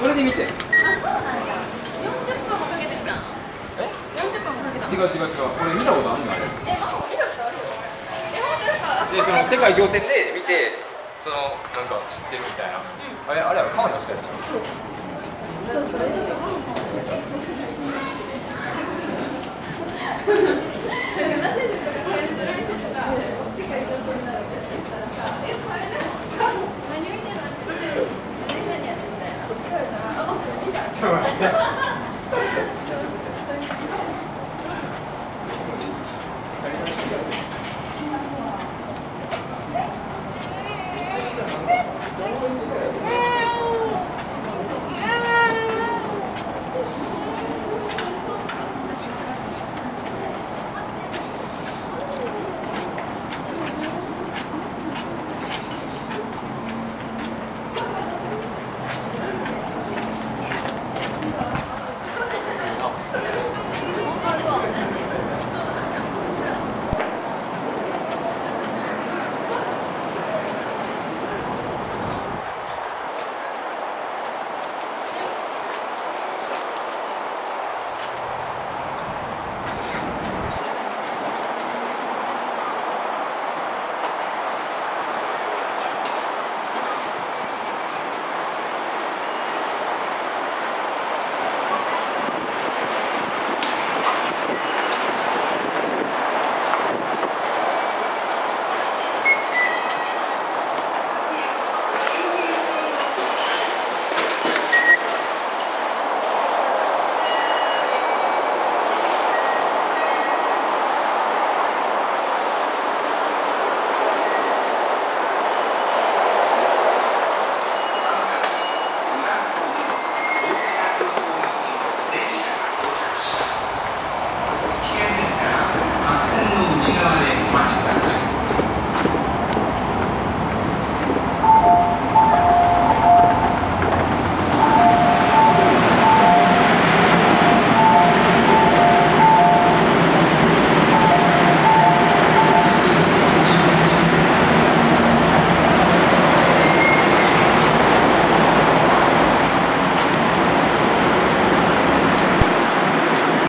それで見て。 あ、そうなんや。40分もかけてみた。 え 40分もかけた。 違う違う違う、これ見たことあるのあれ。 ママ見たことあるよ。本当ですか。 で、その世界仰天で見て、そのなんか知ってるみたいな。あれは川に落ちたやつ。 そうそれでも。それなぜですか。これドライブとか世界仰天なのって言ったらさ、それで何見てるのって言って何やねんみたいな。あ、見た。 ちょっと待って。